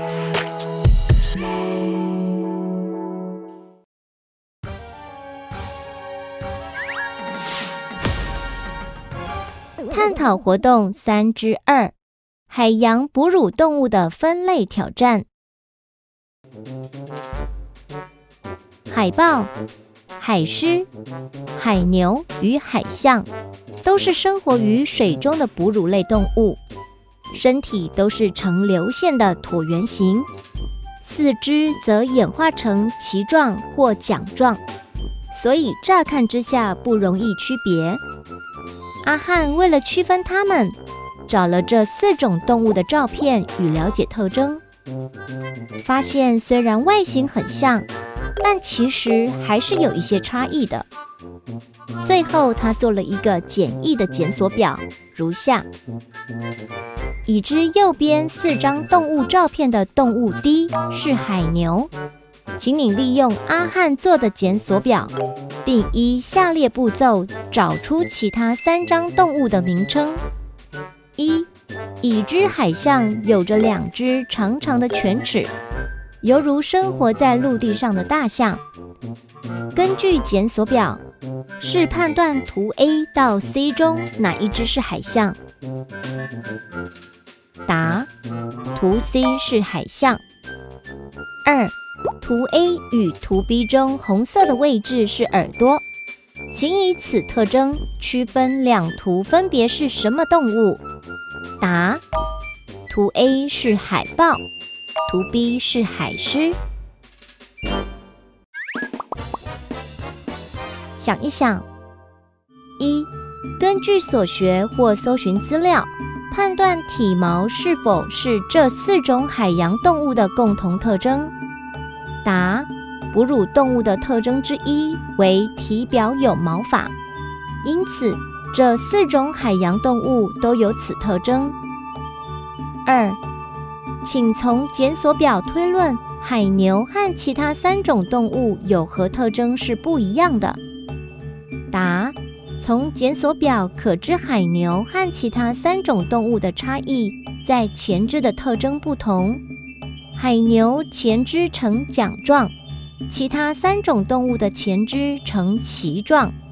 探讨活动3之2：海洋哺乳动物的分类挑战。海豹、海狮、海牛与海象都是生活于水中的哺乳类动物，身体都是呈流线的椭圆形，四肢则演化成鳍状或桨状，所以乍看之下不容易区别。阿汉为了区分它们，找了这4种动物的照片与了解特征，发现虽然外形很像，但其实还是有一些差异的。最后他做了一个简易的检索表，如下：已知右边4张动物照片的动物 D 是海牛，请你利用阿汉做的检索表，并依下列步骤找出其他3张动物的名称。1. 已知海象有着2只长长的犬齿，犹如生活在陆地上的大象。根据检索表，是判断图 A 到 C 中哪一只是海象？答：图 C 是海象。2. 图 A 与图 B 中红色的位置是耳朵，请以此特征区分2图分别是什么动物？答：图 A 是海豹，图 B 是海狮。想一想：1. 根据所学或搜寻资料，判断体毛是否是这4种海洋动物的共同特征。答：哺乳动物的特征之一为体表有毛发，因此这4种海洋动物都有此特征。2. 请从检索表推论海牛和其他3种动物有何特征是不一样的。答：从检索表可知海牛和其他3种动物的差异在前肢的特征不同，海牛前肢呈桨状，其他3种动物的前肢呈鳍状。